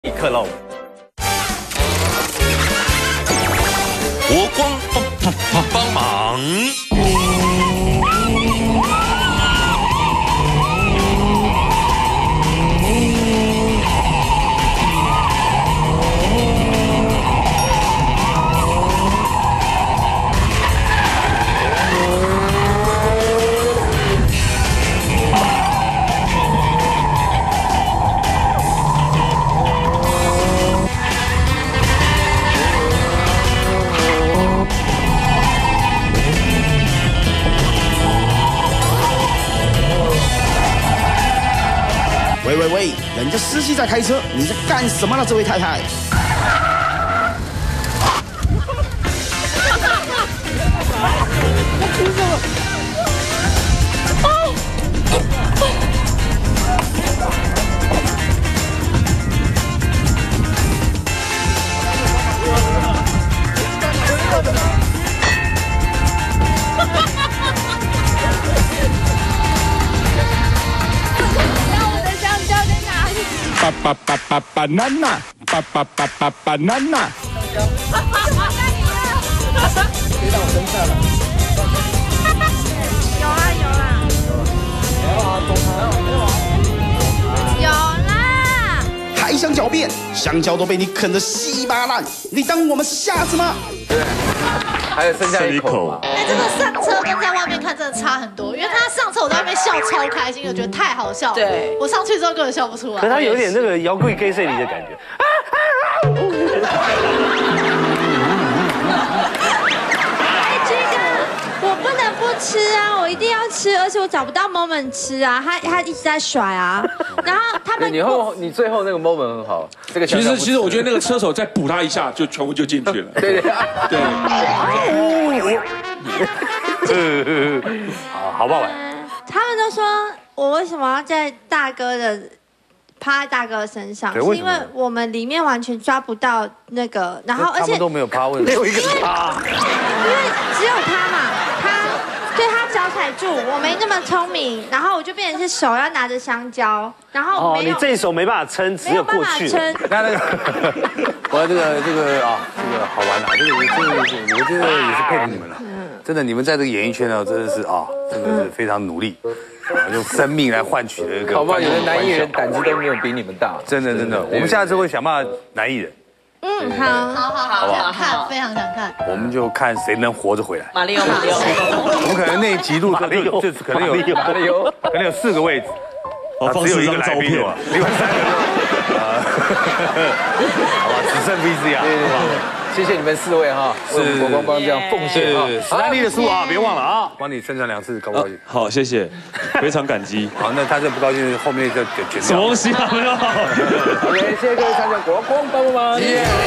克喽。国光帮忙。 喂，人家司机在开车，你在干什么呢？这位太太。 banana， banana。 飞到我身上了。 有啦。有啦。 还想狡辩？香蕉都被你啃得稀巴烂，你当我们是瞎子吗？ 对，还有剩下一口。 哎，这个上车跟在外面看真的差很多，因为他上车我在外面笑超开心，我觉得太好笑了。对，我上去之后根本笑不出来。 可是他有点那个摇滚 gay 里的感觉。 哎，这个我不能不吃啊，我一定要吃，而且我找不到 moment 吃啊，他一直在甩啊，然后他们你最后那个 moment 很好，这个其实我觉得那个车手再补他一下，就全部就进去了。 对。 好不好玩？ 他们都说我为什么要在趴在大哥身上，是因为我们里面完全抓不到那个，然后而且他们都没有趴，没有一个趴， 因为只有他嘛，他脚踩住，我没那么聪明，然后我就变成是手要拿着香蕉，然后你这一手没办法撑，只有过去。 那个，我这个好玩啊，这个我觉得也是佩服你们了，真的，你们在这个演艺圈呢，真的是真的是非常努力。用生命来换取的一个， 好不好？有的男艺人胆子都没有比你们大， 真的。我们下次会想办法男艺人。 好，想看，非常想看。 我们就看谁能活着回来。 马里奥， 我们可能那一集录就可能有4个位置， 放只有一 4张照片， 另外3个好吧，只剩 VCR，好吧。 谢谢你们4位哈，为国光帮这样奉献啊！ 史丹利的书别忘了啊，帮你宣传2次，高不高兴？ 好，谢谢，非常感激。 好，那他这不高兴，后面就剪掉。 什么东西啊？ OK，谢谢各位参加国光帮忙。